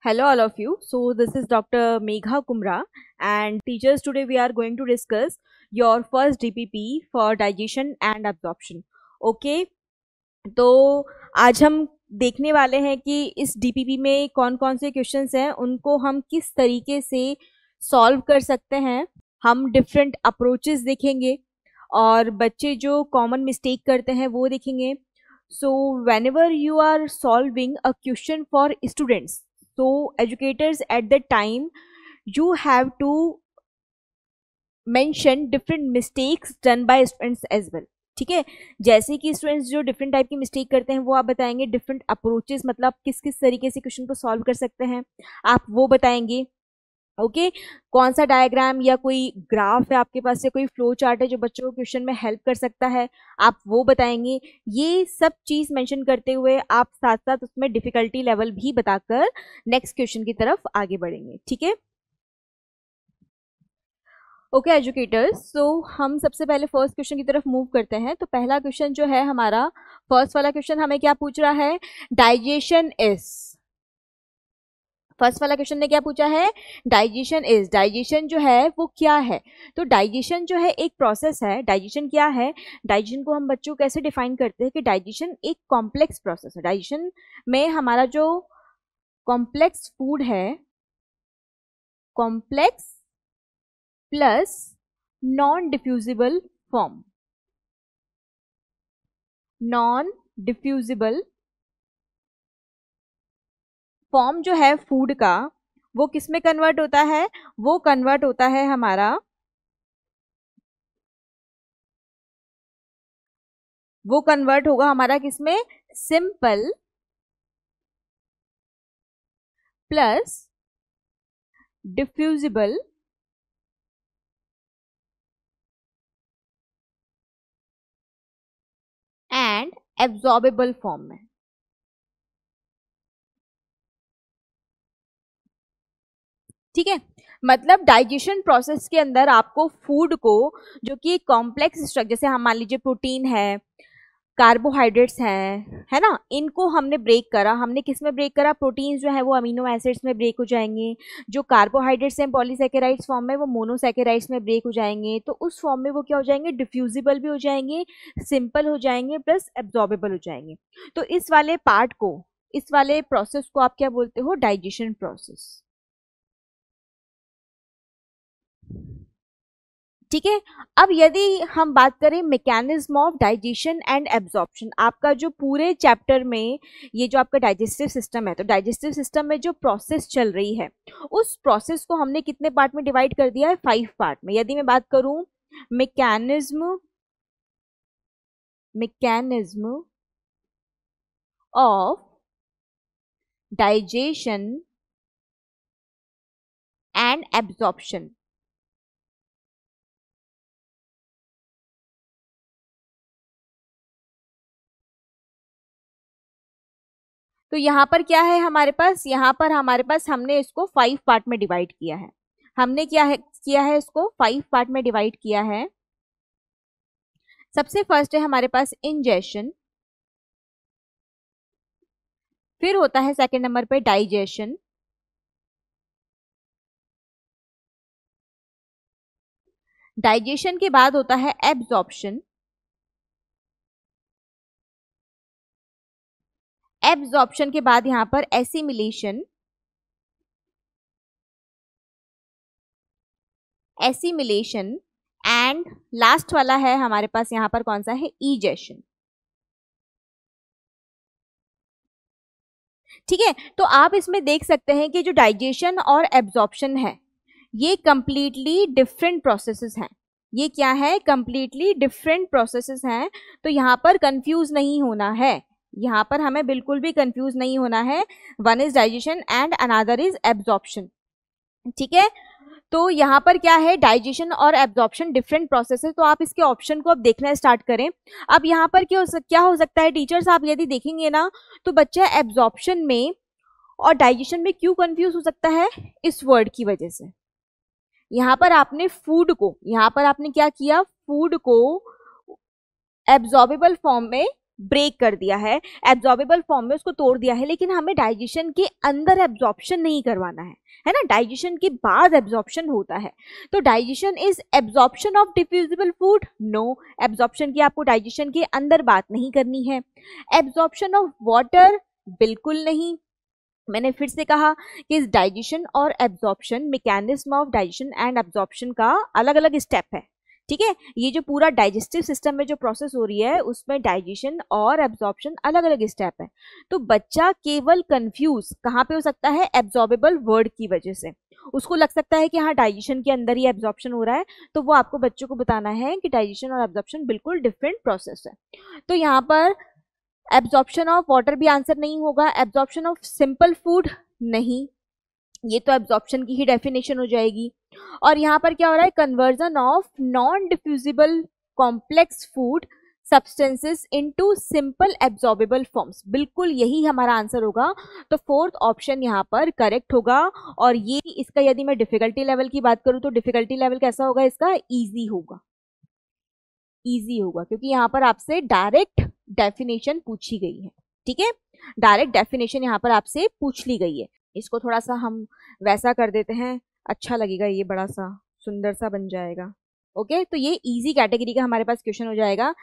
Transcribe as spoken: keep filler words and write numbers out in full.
Hello, all of you. So, this is Doctor Megha Kumra, and teachers, today we are going to discuss your first D P P for digestion and absorption. Okay, तो आज हम देखने वाले हैं कि इस D P P में कौन कौन से क्वेश्चंस हैं, उनको हम किस तरीके से सॉल्व कर सकते हैं. हम डिफरेंट अप्रोचेस देखेंगे और बच्चे जो कॉमन मिस्टेक करते हैं वो देखेंगे. So whenever you are solving a question for students, so educators at that time you have to mention different mistakes done by students as well. ठीक है, जैसे कि स्टूडेंट्स जो डिफरेंट टाइप की मिस्टेक करते हैं वो आप बताएंगे. डिफरेंट अप्रोचेस मतलब किस किस तरीके से क्वेश्चन को सॉल्व कर सकते हैं आप वो बताएंगे. Okay okay? कौन सा डायग्राम या कोई ग्राफ है आपके पास, से कोई फ्लो चार्ट है जो बच्चों को क्वेश्चन में हेल्प कर सकता है, आप वो बताएंगे. ये सब चीज मेंशन करते हुए आप साथ साथ उसमें डिफिकल्टी लेवल भी बताकर नेक्स्ट क्वेश्चन की तरफ आगे बढ़ेंगे. ठीक है, ओके एजुकेटर्स. सो हम सबसे पहले फर्स्ट क्वेश्चन की तरफ मूव करते हैं. तो पहला क्वेश्चन जो है हमारा, फर्स्ट वाला क्वेश्चन हमें क्या पूछ रहा है, डाइजेशन इज. फर्स्ट वाला क्वेश्चन ने क्या पूछा है, डाइजेशन इज. डाइजेशन जो है वो क्या है. तो डाइजेशन जो है एक प्रोसेस है. डाइजेशन क्या है, डाइजेशन को हम बच्चों कैसे डिफाइन करते हैं कि डाइजेशन एक कॉम्प्लेक्स प्रोसेस है. डाइजेशन में हमारा जो कॉम्प्लेक्स फूड है, complex plus non diffusible form. Non diffusible form जो है फूड का, वो किस में कन्वर्ट होता है, वो कन्वर्ट होता है हमारा, वो कन्वर्ट होगा हमारा किसमें, simple plus diffusible and absorbable form में. ठीक है, मतलब डाइजेशन प्रोसेस के अंदर आपको फूड को, जो कि कॉम्प्लेक्स स्ट्रक्चर, जैसे हम मान लीजिए प्रोटीन है, कार्बोहाइड्रेट्स हैं, है ना, इनको हमने ब्रेक करा. हमने किस में ब्रेक करा, प्रोटीन्स जो है वो अमीनो एसिड्स में ब्रेक हो जाएंगे. जो कार्बोहाइड्रेट्स हैं पॉलीसैकेराइड्स फॉर्म में, वो मोनोसैकेराइड्स में ब्रेक हो जाएंगे. तो उस फॉर्म में वो क्या हो जाएंगे, डिफ्यूजिबल भी हो जाएंगे, सिंपल हो जाएंगे, प्लस एब्जॉर्बेबल हो जाएंगे. तो इस वाले पार्ट को, इस वाले प्रोसेस को आप क्या बोलते हो, डाइजेशन प्रोसेस. ठीक है, अब यदि हम बात करें mechanism of digestion and absorption, आपका जो पूरे चैप्टर में ये जो आपका डाइजेस्टिव सिस्टम है, तो डाइजेस्टिव सिस्टम में जो प्रोसेस चल रही है उस प्रोसेस को हमने कितने पार्ट में डिवाइड कर दिया है, फाइव पार्ट में. यदि मैं बात करूं mechanism mechanism of digestion and absorption, तो यहाँ पर क्या है हमारे पास, यहाँ पर हमारे पास हमने इसको फाइव पार्ट में डिवाइड किया है. हमने क्या है किया है, इसको फाइव पार्ट में डिवाइड किया है. सबसे फर्स्ट है हमारे पास इंजेशन, फिर होता है सेकंड नंबर पे डाइजेशन, डाइजेशन के बाद होता है एब्जॉर्प्शन, एब्जॉर्प्शन के बाद यहां पर एसिमिलेशन, एसिमिलेशन एंड लास्ट वाला है हमारे पास यहां पर कौन सा है, इजेशन. ठीक है, तो आप इसमें देख सकते हैं कि जो डाइजेशन और एब्जॉर्प्शन है ये कंप्लीटली डिफरेंट प्रोसेसेस हैं. ये क्या है, कंप्लीटली डिफरेंट प्रोसेसेस हैं. तो यहाँ पर कंफ्यूज नहीं होना है, यहाँ पर हमें बिल्कुल भी कंफ्यूज नहीं होना है. One is digestion and another is absorption. ठीक है, तो यहाँ पर क्या है, डाइजेशन और एब्जॉर्प्शन डिफरेंट प्रोसेस है. तो आप इसके ऑप्शन को अब देखना स्टार्ट करें. अब यहाँ पर क्या हो सक, क्या हो सकता है टीचर्स, आप यदि देखेंगे ना तो बच्चा एब्जॉर्प्शन में और डाइजेशन में क्यों कंफ्यूज हो सकता है, इस वर्ड की वजह से. यहाँ पर आपने फूड को, यहाँ पर आपने क्या किया, फूड को एब्जॉर्बेबल फॉर्म में ब्रेक कर दिया है, एब्जॉर्बेबल फॉर्म में उसको तोड़ दिया है, लेकिन हमें डाइजेशन के अंदर एब्जॉर्प्शन नहीं करवाना है, है ना, डाइजेशन के बाद एब्जॉर्प्शन होता है। तो digestion is absorption of diffusible food, no, absorption की आपको डाइजेशन के अंदर बात नहीं करनी है। एब्जॉर्प्शन ऑफ वाटर, बिल्कुल नहीं। मैंने फिर से कहा कि इस डाइजेशन और absorption, mechanism of digestion and absorption का अलग अलग स्टेप है, ठीक है। ये जो पूरा डाइजेस्टिव सिस्टम में जो प्रोसेस हो रही है उसमें डाइजेशन और एब्जॉर्प्शन अलग अलग स्टेप है। तो बच्चा केवल कंफ्यूज कहाँ पे हो सकता है, एब्जॉर्बेबल वर्ड की वजह से। उसको लग सकता है कि हाँ डाइजेशन के अंदर ही एब्जॉर्प्शन हो रहा है, तो वो आपको बच्चों को बताना है कि डाइजेशन और एब्जॉर्प्शन बिल्कुल डिफरेंट प्रोसेस है। तो यहाँ पर एब्जॉर्प्शन ऑफ वाटर भी आंसर नहीं होगा, एब्जॉर्प्शन ऑफ सिंपल फूड नहीं, ये तो एब्जॉर्प्शन की ही डेफिनेशन हो जाएगी। और यहाँ पर क्या हो रहा है, conversion of non diffusible complex food substances into simple absorbable forms, बिल्कुल यही हमारा आंसर होगा। तो फोर्थ ऑप्शन यहाँ पर करेक्ट होगा। और ये इसका यदि मैं डिफिकल्टी लेवल की बात करूँ तो डिफिकल्टी लेवल कैसा होगा इसका, इजी होगा, इजी होगा, क्योंकि यहाँ पर आपसे डायरेक्ट डेफिनेशन पूछी गई है, ठीक है, डायरेक्ट डेफिनेशन यहाँ पर आपसे पूछ ली गई है। इसको थोड़ा सा हम वैसा कर देते हैं, अच्छा लगेगा, ये बड़ा सा सुंदर सा बन जाएगा। ओके, तो ये इजी कैटेगरी का हमारे पास क्वेश्चन हो जाएगा।